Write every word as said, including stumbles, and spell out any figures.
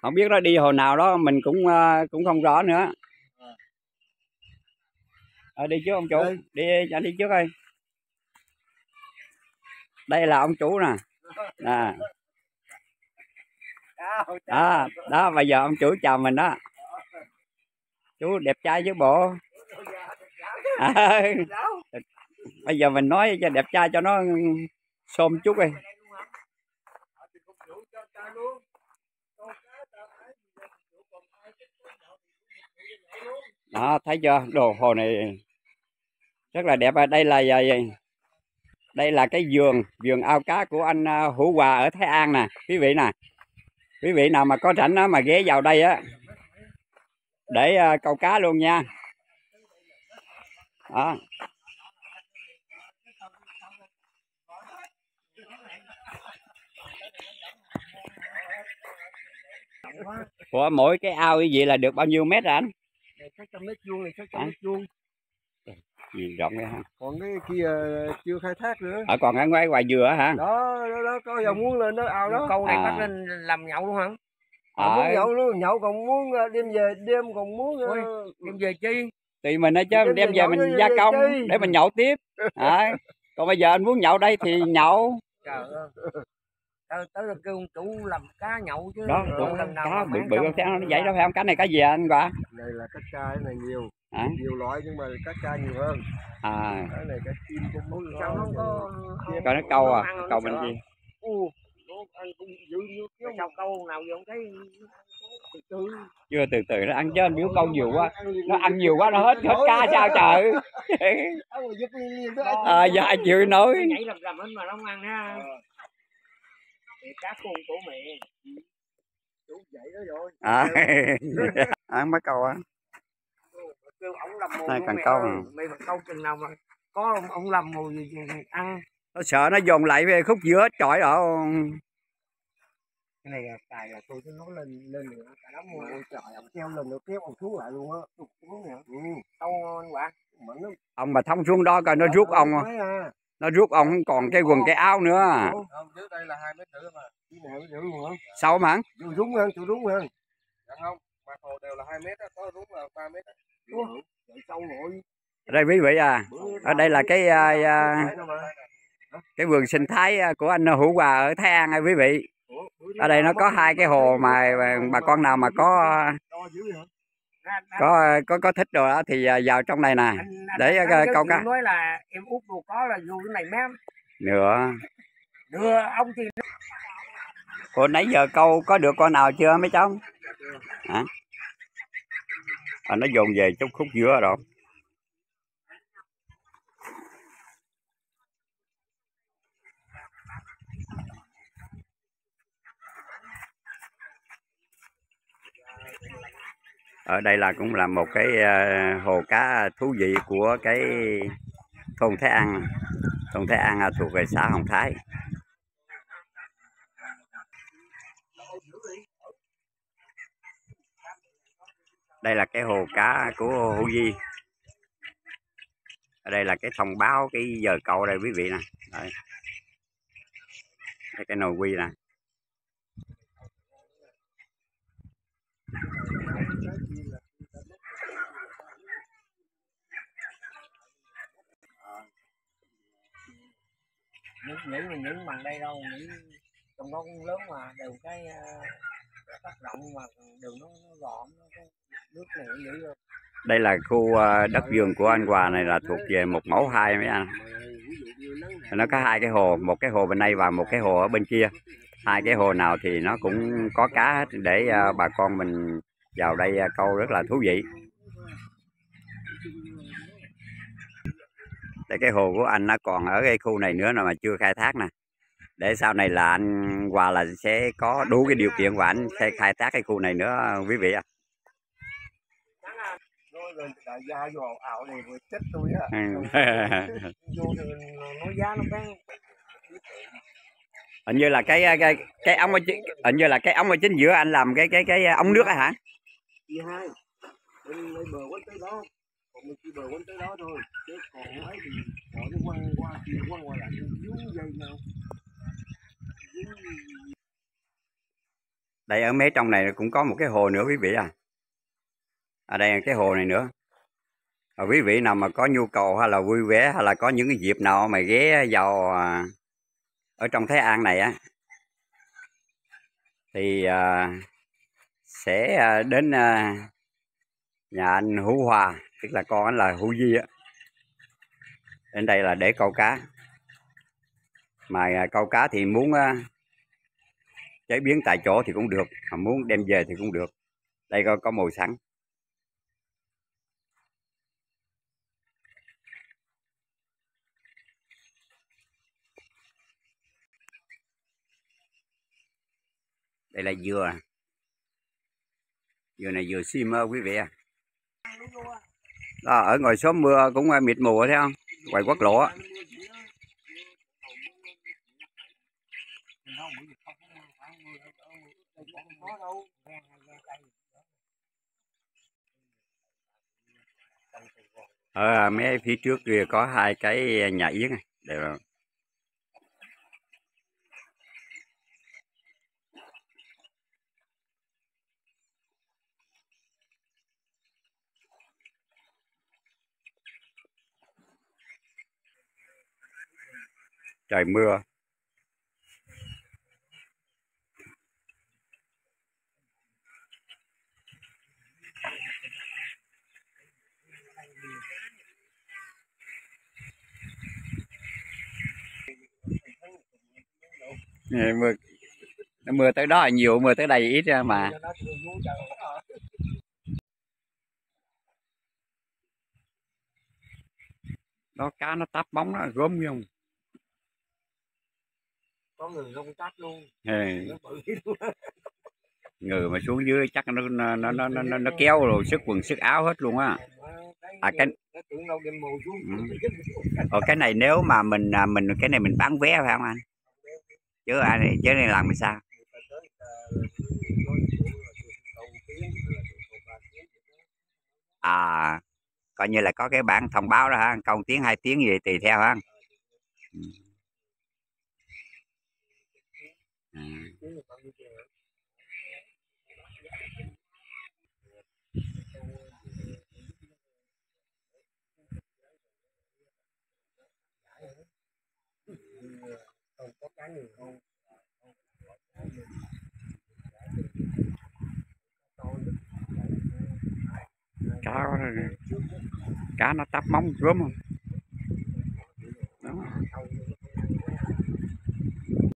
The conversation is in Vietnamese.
Không biết nó đi hồ nào đó mình cũng cũng không rõ nữa. À, đi trước ông chủ, đi anh đi trước ơi. Đây là ông chủ nè. À. Đó, đó bây giờ ông chủ chào mình đó. Chú đẹp trai chứ bộ. À, bây giờ mình nói cho đẹp trai cho nó xôm chút đi. Đó, thấy chưa, đồ hồ này rất là đẹp. Đây là đây là cái vườn vườn ao cá của anh Hữu Hòa ở Thái An nè quý vị nè. Quý vị nào mà có rảnh đó mà ghé vào đây á để câu cá luôn nha. Đó. Ủa, mỗi cái ao như vậy là được bao nhiêu mét rồi anh? sáu trăm mét vuông này, sáu trăm mét vuông. Gì rộng vậy hả? Còn cái kia chưa khai thác nữa. Ở còn ở ngoài ngoài dừa hả? Đó, đó, đó có dòng muốn lên đó ao đó. Câu này à. bắt lên làm nhậu luôn hả? À, muốn nhậu luôn, nhậu còn muốn đêm về, đêm còn muốn Ôi, đêm về chi? Tùy mình đó chứ, đem, đem về mình gia công để mình nhậu tiếp. À, còn bây giờ anh muốn nhậu đây thì nhậu. Trời ơi. Tới, tới là kêu chủ làm cá nhậu chứ. Đó, lần nào cá bự bự con sáng nó vậy đó phải không? Cá này cá gì anh Hòa? Đây là cá tra này nhiều. À? Nhiều loại nhưng mà cá tra nhiều hơn. À. Cái này cá chim cũng muốn sao nó có coi nó câu à, câu bên gì? U, nó ăn cũng dữ như sao câu nào vậy không thấy từ từ. Chưa từ từ nó ăn chứ anh biểu câu nhiều quá. Nó ăn nhiều quá nó hết hết cá sao trời. À, giờ ai chịu nói. Nhảy rầm rầm hết mà nó không ăn ha. Cá cuồng của mẹ. Chủ dậy đó rồi. À, ăn mấy câu á. Kêu ổng làm mồi. Này cần câu à. Mày mà câu chừng nào mà có ông, ông làm mồi gì ăn. Nó sợ nó dồn lại về khúc giữa chọi đó. Cái này là tài là tôi nó lên lên nữa cả đống luôn. Ôi trời, ông treo lên nó kéo ông xuống lại luôn á. Xuống nè. Ừ. Đâu anh Quả? Ông mà thông xuống đó coi nó rút ông. Nó rút ông không còn cái quần cái áo nữa. Không, dưới đây là hai mét rưỡi mà. Dưới này rưỡi luôn hả? Sâu mà. Chú rúng hơn, chú rúng hơn. Dạ không, mặt hồ đều là hai mét á, có rúng là ba mét á. Sâu rồi. Ở đây quý vị à, ở đây là cái cái vườn sinh thái của anh Hữu Hòa ở Thái An quý vị. Ở đây nó có hai cái hồ mà bà con nào mà có có có có thích rồi đó thì vào trong này nè để câu cá. Nói là em út đồ có là vô cái này mém. Nữa. Đưa ông thì. Ủa nãy giờ câu có được con nào chưa mấy cháu? Hả? À, nó dồn về chút khúc giữa rồi. Ở đây là cũng là một cái hồ cá thú vị của cái thôn Thái An. Thôn Thái An thuộc về xã Hồng Thái. Đây là cái hồ cá của Hữu Di. Ở đây là cái thông báo cái giờ câu đây quý vị nè. Đây. Đây cái nồi quy nè. Những những mình những bằng đây đâu, những trong đó cũng lớn mà đều cái tác động mà đường nó gọn, nước này dữ rồi. Đây là khu đất vườn của anh Hòa này là thuộc về một mẫu hai mấy anh. Nó có hai cái hồ, một cái hồ bên đây và một cái hồ ở bên kia. Hai cái hồ nào thì nó cũng có cá hết để bà con mình vào đây câu rất là thú vị. Đây cái hồ của anh nó còn ở cái khu này nữa mà chưa khai thác nè. Để sau này là anh Hòa là sẽ có đủ cái điều kiện và anh sẽ khai thác cái khu này nữa quý vị ạ. Hình như là cái cái cái ống ở hình như là cái ống ở chính giữa anh làm cái cái cái ống nước á hả? hai. Bên bờ quấn tới đó. Còn mình chỉ bờ quấn tới đó thôi. Chứ còn ấy thì họ nó quăng qua kia quăng qua lại dướng dây nào. Đây ở mé trong này cũng có một cái hồ nữa quý vị à. Ở đây cái hồ này nữa. À, quý vị nào mà có nhu cầu hay là vui vẻ hay là có những cái dịp nào mà ghé vào à, ở trong Thái An này á thì à, sẽ à, đến à, nhà anh Hữu Hòa, tức là con anh là Hữu Di á. Đến đây là để câu cá. Mà à, câu cá thì muốn à, chế biến tại chỗ thì cũng được, mà muốn đem về thì cũng được. Đây có, có mồi sẵn. Đây là dừa. Dừa này dừa sim mơ quý vị à. Đó, ở ngoài xóm mưa cũng mịt mù thấy không? Ngoài quốc lộ á. Ở mấy phía trước kia có hai cái nhà yến này. Đều là trời mưa. Mưa, mưa tới đó là nhiều, mưa tới đây ít ra mà. Đó cá nó táp bóng nó gốm không? Có người không tát luôn. Ừ. Người mà xuống dưới chắc nó nó nó nó nó, nó kéo rồi sức quần sức áo hết luôn á. À cái ừ. Ở cái này nếu mà mình mình cái này mình bán vé phải không anh? Chứ ai chứ này làm sao? À coi như là có cái bản thông báo đó ha, công tiếng hai tiếng gì tùy theo ha. Ừ. Ừ. Cá cá nó táp móng gớm không?